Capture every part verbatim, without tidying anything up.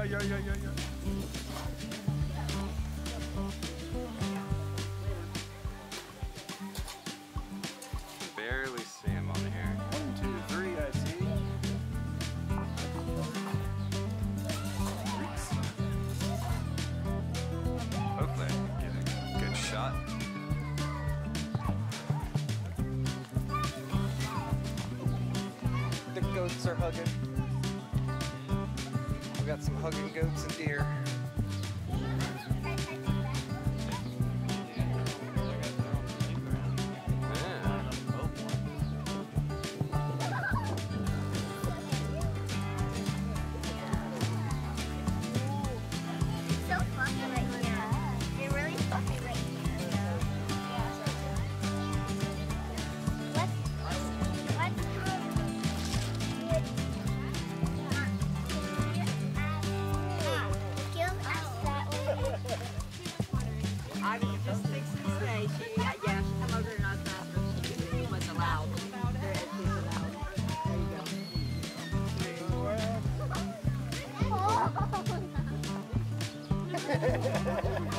yeah, yeah, yeah, yeah. Barely see him on here. One, two, three, I see. Hopefully I can get a good shot. The goats are hugging. We got some hugging goats and deer. I was just fixing to say, she, yeah, she come over and I was bathroom. She was allowed. There is she's allowed. There you go.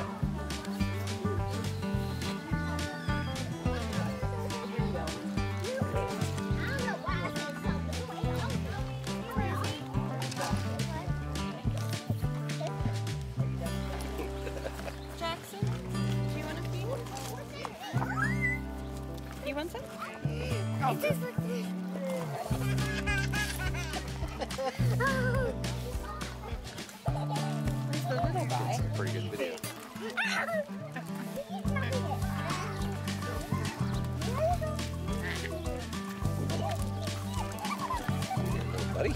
Jackson, do you want to feed? You want some? It just looks Where's the little guy? It's a pretty good video. Buddy?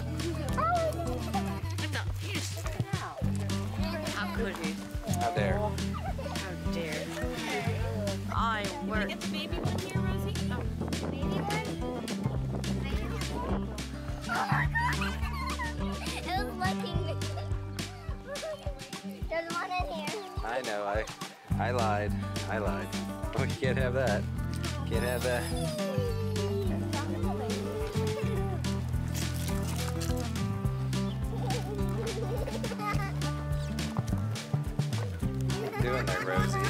No, you just how could you? How dare? How dare you? I work. Get the baby one here, Rosie? Oh. baby one. Oh my god! It was looking me. There's one in here. I know, I I lied. I lied. Oh, you can't have that. Can't have that. What are you doing there, Rosie?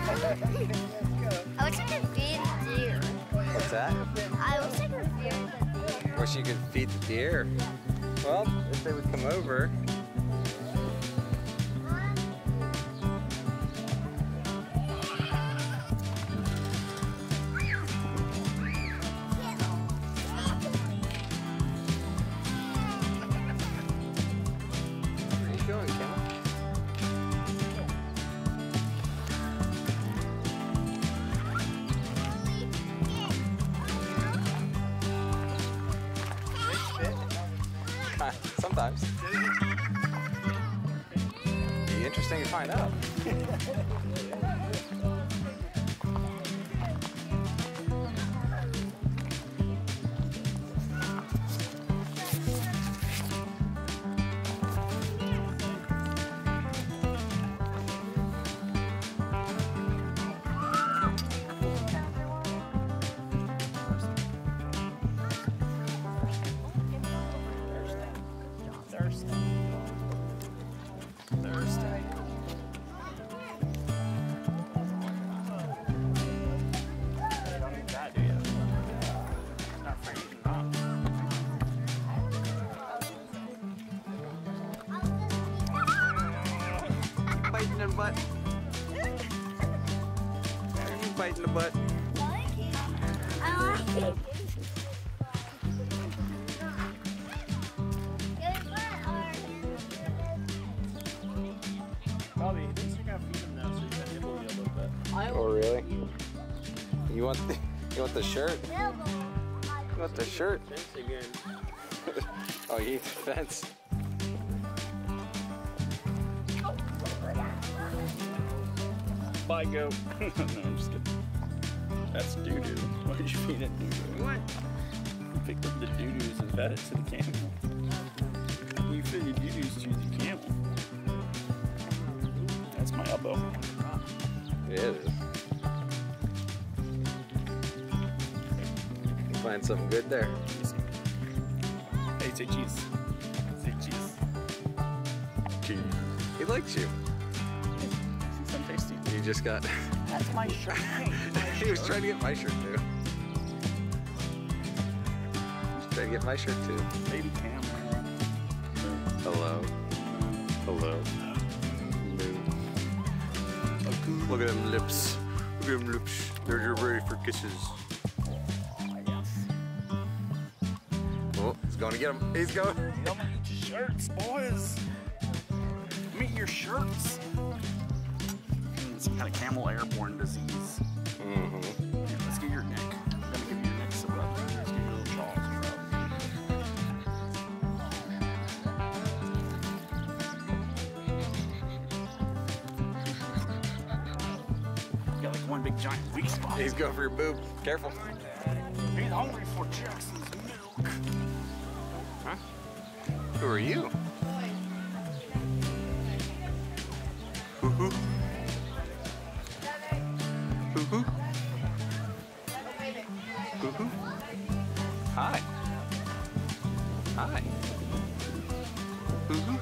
I wish I could feed the deer. What's that? I wish I could feed the deer. Wish you could feed the deer. Well, if they would come over. Where are you going, Cal? Sometimes. Be interesting to find out. Thursday. Thursday. You don't need that, do you? Not for eating, huh? Biting in the butt. Biting the butt. I like it. Probably. At least you're gonna feed them now, so you gotta nibble you a little bit. Oh, really? You want the, you want the shirt? You want the shirt? Fence again. Oh, you eat the fence. Bye, goat. No, I'm just kidding. That's doo-doo. Why did you feed it doo-doo? What? You picked up the doo-doos and fed it to the camel. You feed the doo-doos to the camel. That's my elbow. Yeah, it is. You find something good there. Easy. Hey, say cheese. Say cheese. Cheese. at you. Some tasty. You just got. That's my shirt. He was trying to get my shirt too. He's trying to get my shirt too. Baby camera. Hello. Hello. No. Look at them lips. Look at them lips. They're, they're ready for kisses. Oh, he's going to get him. He's going. Come and eat your shirts, boys. Meet your shirts. Some kind of camel airborne disease. Mm-hmm. Here, let's get your neck. I'm gonna give you your neck some rub. Let's get your little jaws rubbed. Got like one big giant weak spot. He's going for your boob. Careful. He's hungry for Jackson's milk. Huh? Who are you? Hoo-hoo. Hoo-hoo. Hoo-hoo. Hi. Hi. Hoo-hoo.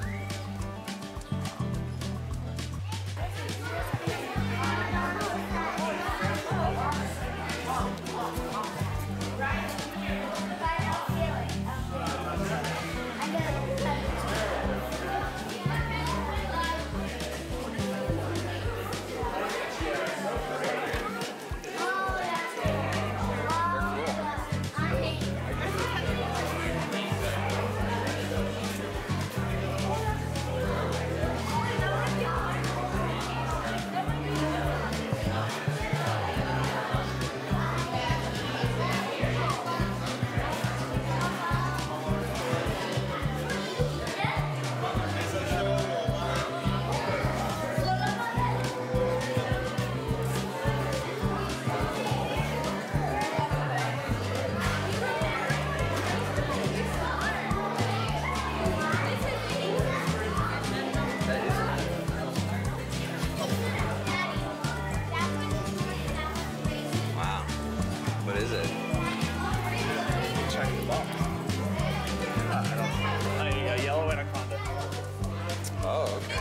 What is it? Check the box. A, a yellow anaconda. Oh, okay.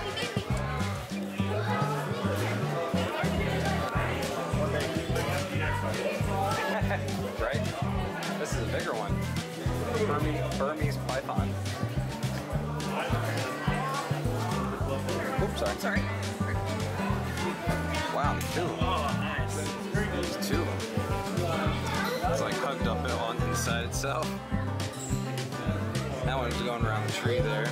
Right? This is a bigger one. Burmese, Burmese python. Oops, sorry. Sorry. Wow, two. Oh, nice. There's two of them. It's like hugged up on inside itself. That one's going around the tree there.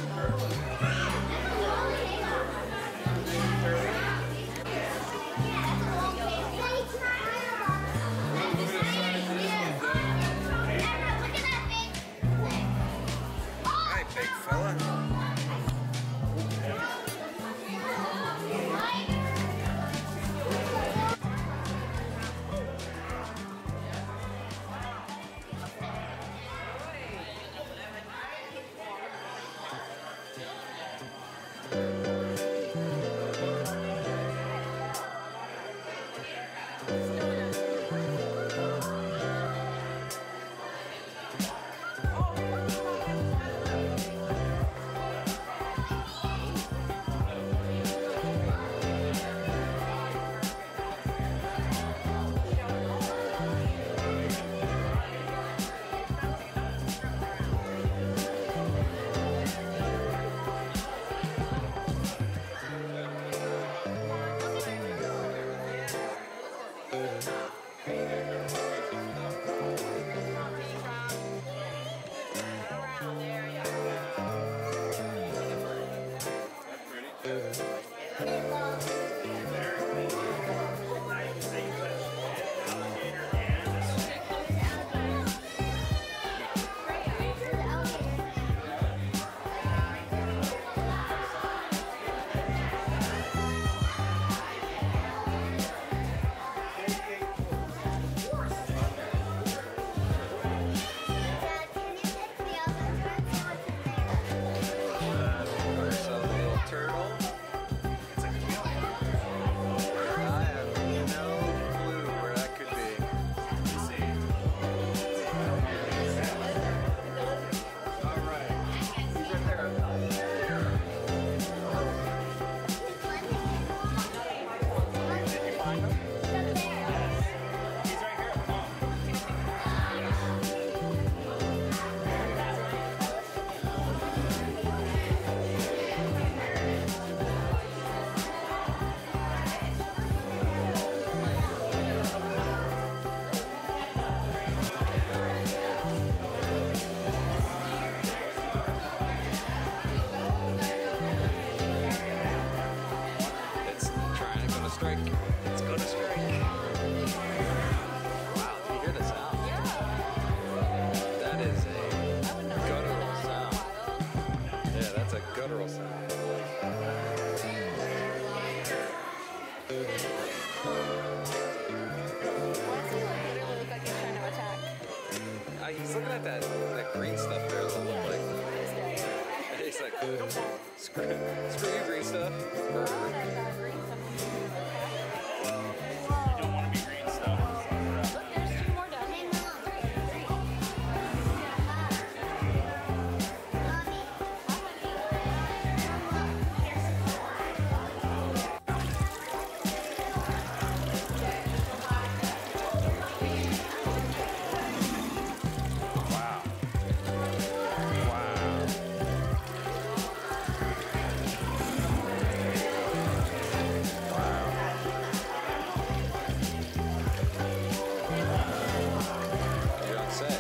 Hi, big fella. strike. It's gonna strike. Wow, do you hear the sound? Yeah. That is a I would not guttural hear that sound. in a Yeah, that's a guttural sound. Why does he look, literally look like he's trying to attack? Uh, he's looking at that, that green stuff there. That look like. This guy. He's like, screw, screw you, green stuff. Oh, that, that green stuff is trying to attack. You don't want to be green stuff. Look, there's two more down here. Three. Wow. Wow. You don't say.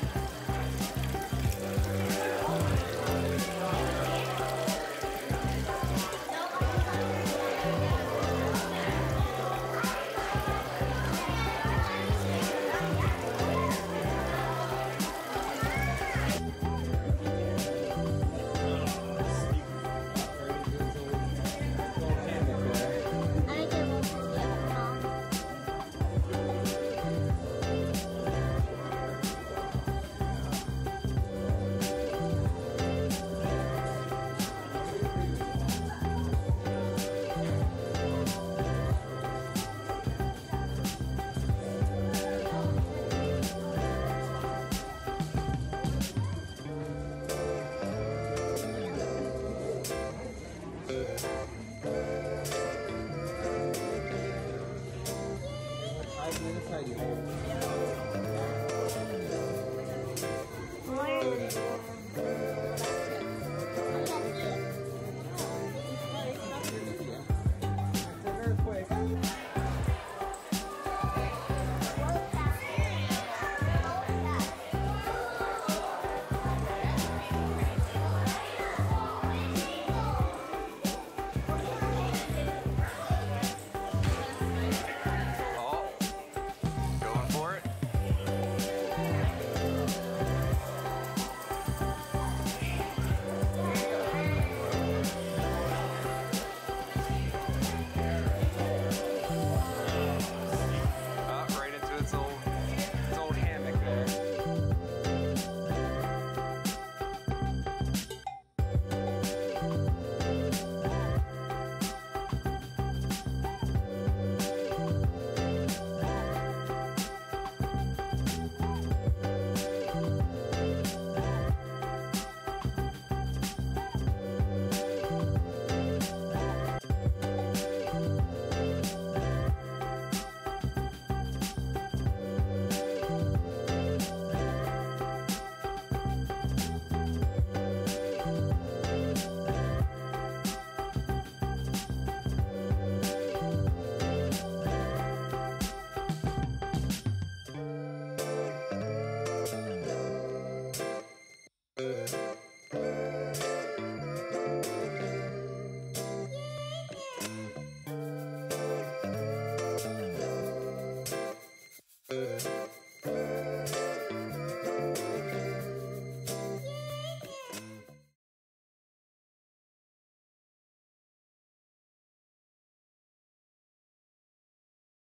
I get one from the other mom. Why are